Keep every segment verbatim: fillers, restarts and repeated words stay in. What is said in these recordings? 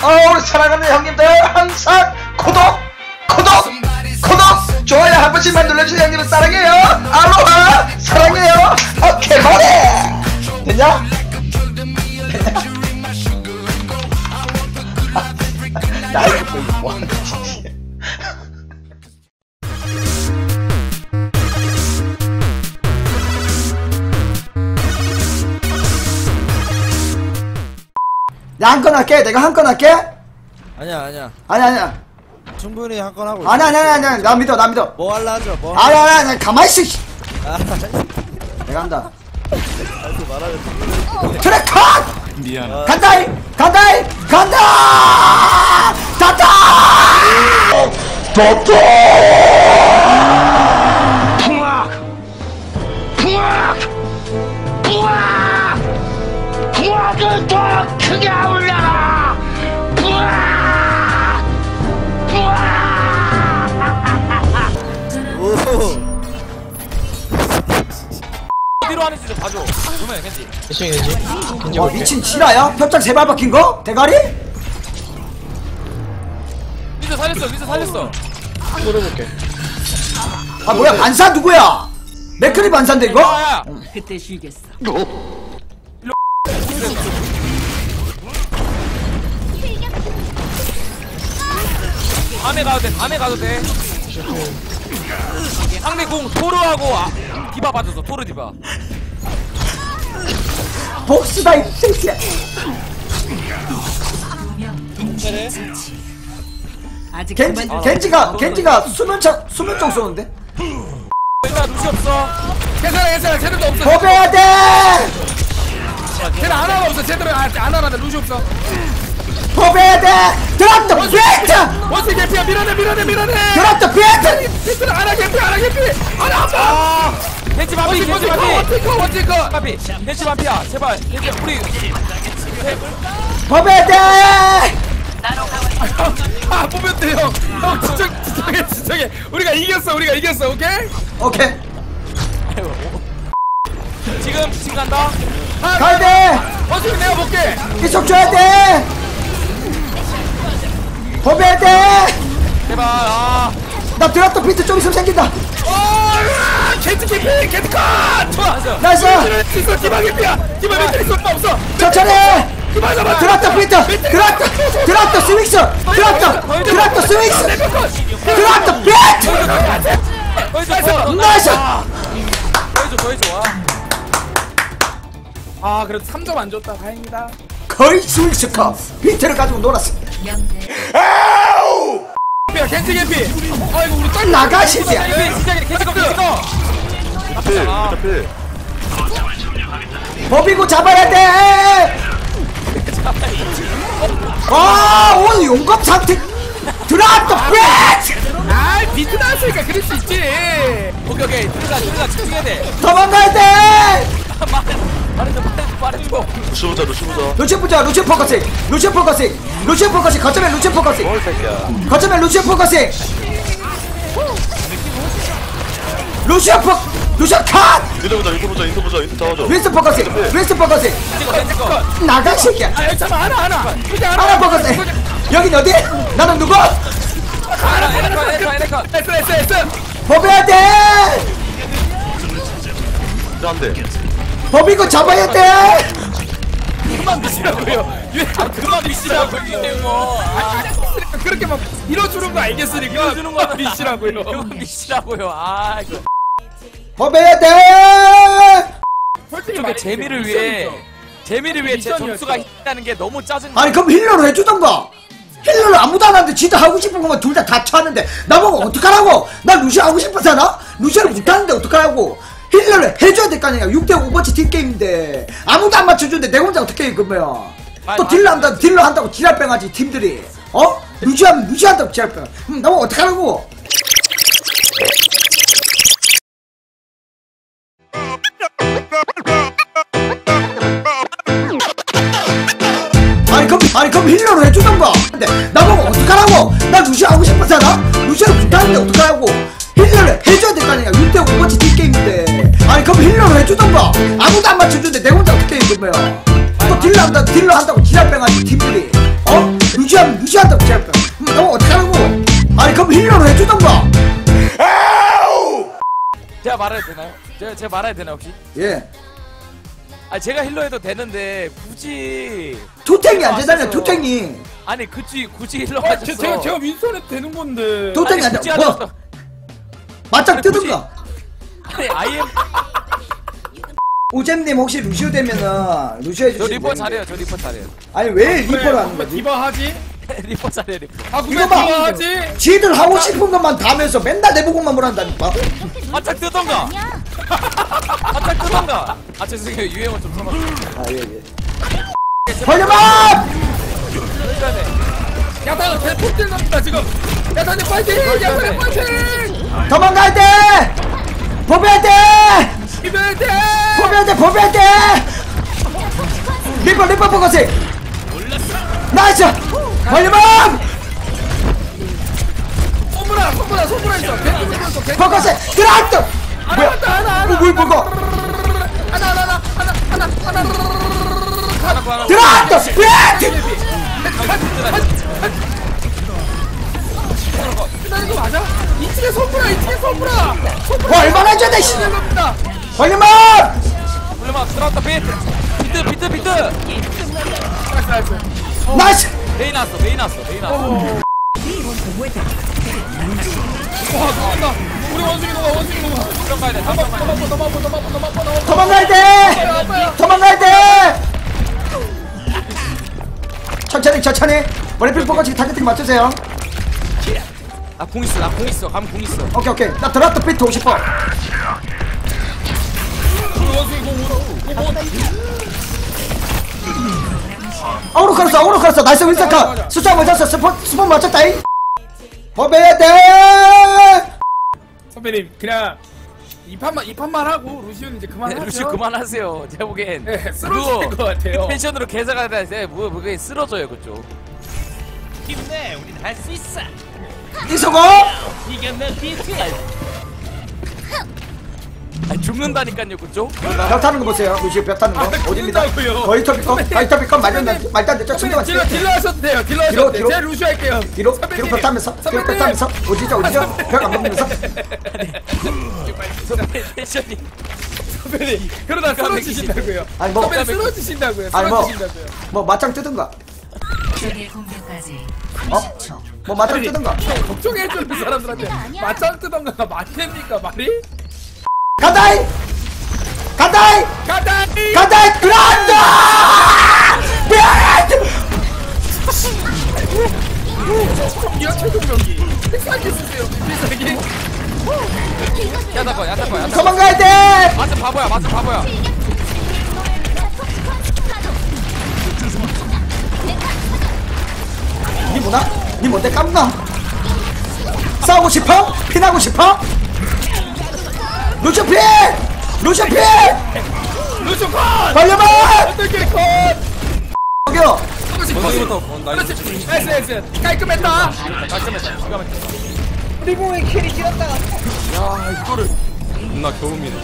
어, 우리 사랑하는 형님들 항상 구독 구독 구독 좋아요 한 번씩만 눌러주세요. 형님은 사랑해요. 알로하 사랑해요. 오케이 머리 됐냐? 야 이거 뭐하는 짓이야. 야 한 건 할게. 내가 한 건 할게. 아니야 아니야 아니야 아니야 충분히 한 건 하고 아니야 아니야 아니야 나 믿어 나 믿어. 뭐 할라 하죠 뭐 아니야 아니야 아니야 가만히 있어. 아, 내가 한다. 다시 말하면 트랙 컷! 미안. 간다이! 간다이! 간다! 간다! 간다! 풍악! 풍악! 풍악! 풍악을 더 크게 올려라! 풍악! 풍악! 오 어디로 하는지 좀 봐줘. 그러면 괜지. 괜찮이 괜찮이. 어 미친 지라야? 벽장 세 발 박힌 거? 대가리? 민서 살렸어. 민서 살렸어. 물어볼게. 아 뭐야 반사 누구야? 맥클리 반사인데 이거? 야야. 그때 쉬겠어. 밤에 가도 돼. 밤에 가도 돼. 상대 공 토르하고 아, 디바 받았어. 토르 디바. 복수다 이 새끼야. 아직 겐지 그만- 겐지가 겐지가 수면차 수면총 쏘는데? 일단 루시 없어. 괜찮아 괜찮아 쟤들도 없어 도배해야 돼! 쟤는 하나가 없어 쟤들은 안 하나다 루시 없어 도배해야 돼! 드랍더 비트! 원스 개피야 밀어내 밀어내 밀어내 드랍더 비트! 피트는 하나 개피 하나 개피 하나 아파 겐지 반피. 원스 겐지 원스 반피. 원스 거 원스 거 반피. 겐지 반피야. 제발. 겐지 우리. 도배해야 돼! 아 보면 돼요 형 진정 진정해 진정해 우리가 이겼어 우리가 이겼어 오케이? 오케이 지금 지금 간다. 아, 가야 돼! 원스 내가 볼게 이속 줘야 돼! 도배해야 돼! 제발. 아. 나 드랍더 비트 좀 있으면 생긴다! 어 겐지 개피 겐지 컷 좋아 나이스! 있어 디바 개피야 디바 멘트리 쏠수 없어 천천히! 디바 잡아 드랍더 비트! 드랍더! 드랍더 스윙스! 드랍더! 드랍더 스윙스! 드랍더 비트! 더해줘. 더. 나이스! 더해줘. 더해줘. 아 그래도 삼 점 안 줬다 다행이다 거의 스윙스 컵! 비트를 가지고 놀았어! 개피야 겐지 개피 아이고 우리 떨 나가 새끼야! 겐지 시작이네. 겐지 거. 겐지 거. 앞에 앞에. 버비고 잡아야 돼! 아 오늘 용감 상태 드랍더 비트! 아 비트 나왔으니까 그럴 수 있지 오케이 오케이. 들어가 들어가 집중해야 돼. 도망가야 돼! 말해줘 말해줘 말해줘. 루시 보자 루시 보자. 루시 보자 루시 포커싱 루시 포커싱 루시 포커싱 거점에 루시 포커싱 뭘 새끼야. 거점에 루시 포커싱 루시 포 루시 컷! 인터 보자 인터 보자 인터 보자 인터 잡아줘. 윈스 포커싱 윈스 포커싱 겐지 거. 겐지 거. 나가 새끼야 아 잠깐만 하나 하나 그냥 하나 하나 포커싱 여긴 어디? 나는 누구? 하나 에레카 에레카 에레카. 에스 에스 에스 버벼야 돼! 한 대. 버비고 잡아야 돼! 그만 미시라고요 아 그만 미시라고 이게 뭐. 아. 그렇게 막 밀어주는 거 알겠으니까 밀어주는 거 미시라고요 그만 미시라고요. 아 이거. 버벼야 돼! 솔직히 이게 말해 재미를 위해 재미를 위해 제 미션이었어. 점수가 있다는 게 너무 짜증나. 아니 그럼 힐러로 해주던가. 힐러를 아무도 안 하는데 진짜 하고 싶은 것만 둘 다 다 쳐하는데 나보고 어떡하라고. 나 루시 하고 싶어서나? 루시를 못하는데 어떡하라고. 힐러를 해줘야 될 거 아니야. 육 대 오버워치 팀게임인데 아무도 안 맞춰주는데 내 혼자 어떻게 해 그러면. 또 딜러 한다 딜러 한다고 지랄병하지 팀들이. 어? 루시하면 루시한다고 지랄병. 그럼 나보고 어떡하라고. 아니 그럼 아니 그럼 힐러로 해주던가. 근데 나보고 어떡하라고. 나 루시 하고 싶어서나? 루시를 못하는데 어떡하라고. 힐러를 해줘야 될 거 아니야. 육 대 오버워치 팀게임인데. 아니 그럼 힐러로 해주던가. 아무도 안 맞춰주는데 내 혼자 어떻게 해 그러면. 또 딜러 한다 딜러 한다고 지랄병하지 팀들이. 어? 루시안 루시안도 제가 너 어떡하라고? 아니 그럼 힐러로 해주던가. 제가 말해야 되나요? 제가 제가 말해야 되나 혹시? 예. 아 제가 힐러 해도 되는데 굳이 투탱이 안 되잖아요. 하셔서- 투탱이. 아니 굳이 굳이 힐러 아, 하셨어. 제, 제가 제가 윈선에 되는 건데. 투탱이 안 굳이 돼. 뭐 하셨어. 맞짱 아니, 뜨든가. 아니 아이엠 우잼님 혹시 루시오 되면은 루시오 저 해주시면 리퍼 되는데. 잘해요. 저 리퍼 잘해요. 아니 왜 리퍼를 하는 왜 거지? 디바 하지? 리퍼 잘해요. 리퍼. 아 그왜 이거 디바 봐. 하지? 지들 하고 싶은 것만 다 하면서 맨날 내 보고만 뭐란다니까. 바짝 뜨던가. 바짝 뜨던가. 아 죄송해요. 유행어 좀 써놨어. 아 예 예. 벌려봐! 야타는 대폭딜 납니다 지금. 야타님 파이팅! 야타님 파이팅! 도망갈 때! 보배할 때! 이럴 때! 보배할 때! 보배할 때! 리퍼 리퍼 포커싱! 나이스! 벌려봐! 손보라 손보라 손보라 있어. 겐지 있어. 겐지. 포커싱! 드라트! 하나 뭐야? 하나 하나 하나. 뭐, 뭘 먹어? 하나 하나 하나 하나 하나 하나 하나. 드라트! 왜! 끝나는 거 맞아? 이층에 손보라 이층에 손보라. 뭐 얼마나 줘야 돼 씨! 겁니다. 벌려봐! 얼마 들어왔다 비트. 비트 비트 비트. 나이스 나이스. 나이스! 메인 왔어. 메인 왔어. 메인 왔어. 와 나온다. 우리 원숭이 녹아 원숭이 녹아. 들어 가야 돼. 잠깐 가야 돼. 넘어버 넘어버 넘어버 넘어버 넘어버. 도망갈 때! 도망갈 때! 천천히 천천히 머리필 포커싱 타겟팅 맞추세요. 나궁 있어. 나궁 있어. 감 궁 있어. 오케이 오케이 나 드라트 비트 오십 번. 우리 원숭이 공 오로. 어우로 걸었어 어우로 걸었어 나이스 윈스카 숫자 맞았어 스폰 스폰 맞췄다잉. 법해야 돼. 선배님 그냥 이 판만 이 판만 하고 루시오는 이제 네, 그만하죠. 루시 그만하세요. 제가 보기엔 네, 쓰러질 것 같아요. 펜션으로 계좌가 돼서 뭐 그게 쓰러져요 그쪽. 힘내, 우린 할 수 있어. 이소고 이겼네, 비트. 아니 죽는다니까요 그쪽. 벽 타는 거 보세요. 루시 벽 타는 거 아, 어딥니다. 죽는다고요. 거의 터비건 거의 터비건 말도 안 돼. 말도 안 돼. 저 선배님 친구가 딜러 딜러 하셔도 돼요. 딜러 뒤로, 하셔도 돼요. 뒤로. 제가 루시오 할게요. 뒤로 선배님. 뒤로 벽 타면서 뒤로 벽 선배님. 타면서 어디죠 어디죠 벽 안 보면서 펜션이 선배님 그러다 쓰러지신다고요. 아니 뭐 선배님 쓰러지신다고요. 아니 뭐 쓰러지신다고요. 뭐 맞짱 뜨든가 적의 공격까지 어? 뭐 맞짱 뜨든가 걱정해주는 사람들한테 맞짱 뜨던가가 말이 됩니까 말이? 간다잉 간다잉 가다니! 간다잉 그란다 이어 최종병기 필살기 쓰세요. 필살기. 야다거 야다거 야다거. 도망가야 돼. 맞은 바보야. 맞은 바보야. 니 뭐나? 니 뭔데 깜나? 싸우고 싶어? 피나고 싶어? 루시 피! 루시 피! 루시오 컷! 벌려봐! 어떻게 컷! 여기요 원숭이부터 어, 나이스. 그렇지. 나이스 나이스. 깔끔했다. 깔끔했다. 기가 막혀. 야 이거를. 존나 겨울미네.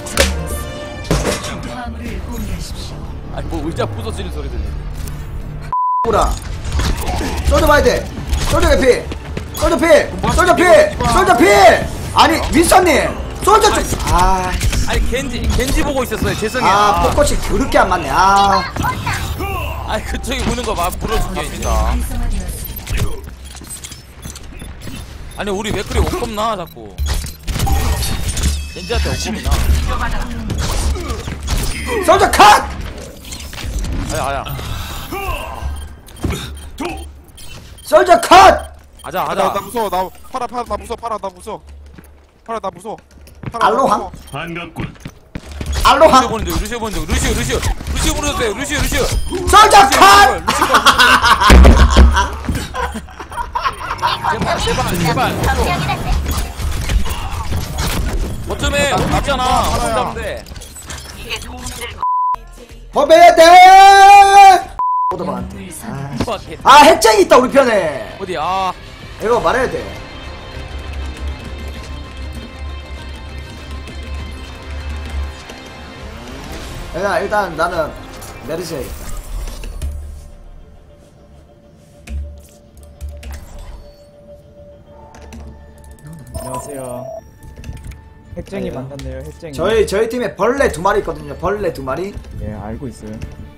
화물을 공개하십시오. 아니 뭐 의자 부서지는 소리 들려. 뭐라 쏘져 봐야 돼 쏘져 피 쏘져 피 쏘져 피 쏘져 피 아니 윈선님 쏘져 좀아 아니 겐지 겐지 보고 있었어요. 죄송해요. 아, 포커싱 그렇게 안 맞네. 아, 아니 그쪽이 보는 거 막 물어줄게 진짜. 아니 우리 왜 그리 옷겁나 자꾸. 겐지한테 옷겁나. 솔저 컷! 아야 아야. 솔저 컷! 아자 나, 아자. 나 무서워. 나 팔아 팔아 나 무서워. 팔아 나 무서워. 팔아 나 무서워. 팔아, 나 알로하? 무서워. 반갑군. 루시오 알로하! 보는 중 루시오 보는 중 루시오 루시오 루시오 보내줬어요. 루시오 루시오. 솔저 컷! 제발 제발 제발. 어쩌면 없잖아. 혼자인데. 법해야 돼! 오도방한테. 어디 아, 핵쟁이 있다, 우리 편에. 어디 아. 이거 말해야 돼. 일단, 일단 나는 메르시 해야겠다. 안녕하세요. 핵쟁이 아니요. 만났네요. 핵쟁이. 저희 저희 팀에 벌레 두 마리 있거든요. 벌레 두 마리. 예 알고 있어요.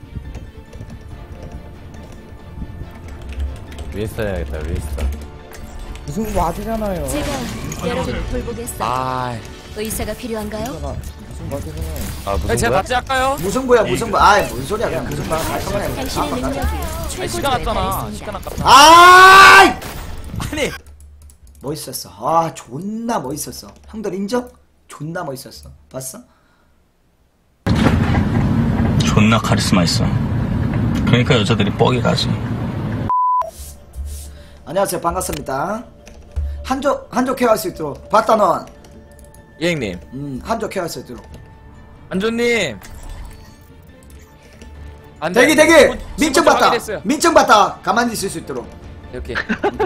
위에 써야겠다 위에 써. 무슨 와드잖아요. 제가 여러분을 돌보겠어요. 아, 의사가 필요한가요? 무슨 와드잖아요. 아 무슨 네, 제가 거야? 같이 할까요? 무슨 거야 무슨 거? 아이 무슨 소리야 그냥 무슨 거 깔끔하게. 당신의 능력이 아니, 시간 최고조에 왔잖아. 달했습니다. 시간 아깝다. 아이 아니, 멋있었어. 아 존나 멋있었어. 형들 인정? 존나 멋있었어. 봤어? 존나 카리스마 있어. 그러니까 여자들이 뻑이 가지. 안녕하세요 반갑습니다. 한조 한조 케어할 수 있도록 봤다 넌. 예 형님. 음 한조 케어할 수 있도록. 안조님. 안 대기 돼. 대기 네. 뭐, 민증 친구들 받다. 확인했어요. 민증 받다. 가만히 있을 수 있도록. 이렇게.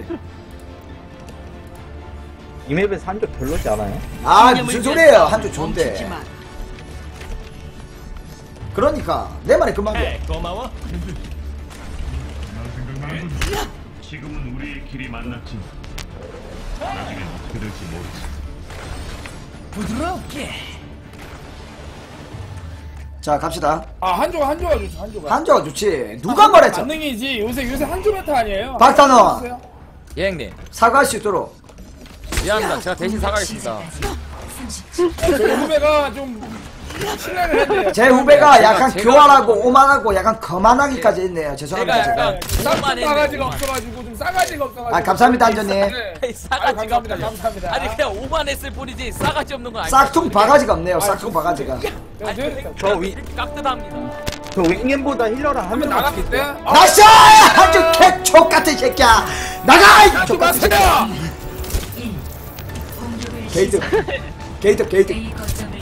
이 맵에서 한조 별로지 않아요? 아 무슨 소리예요? 한조 좋은데. 그러니까 내 말이 그 말이야. 네, 고마워. 지금은 우리의 길이 만났지만 나중엔 어떻게 될지 모르지. 부드럽게. 자 갑시다. 아 한조가 한조가 좋죠. 한조가. 한조가 좋지. 누가 말했죠? 만능이지. 요새 요새 한조 메타 아니에요? 박단원 예 형님. 사과할 수 있도록. 미안합니다. 제가 대신 사과하겠습니다. 저희 후배가 좀 신뢰를 했대요. 제 후배가 제가- 약간 제가- 교활하고 오만하고 약간 거만하기까지 했네요. 죄송합니다. 제가 제가. 약간 쌍 싸가지가 없어가지고 좀 싸가지가 없어가지고. 아 감사합니다 한조님. 네. 아니, 싸가지가 감사합니다, 없다니. 감사합니다. 아니 그냥 오만했을 뿐이지 싸가지 없는 건 아니야. 싹퉁 바가지가 없네요. 싹퉁 바가지가. 저 위. 깍듯합니다. 저 윙겐보다 힐러랑 한명 나갔을 때. 나이스! 한조 개촉 같은 새끼야. 나가! 이 하지 족 같은 마세요. 새끼야. 게이트. 게이트 게이트. A 거점을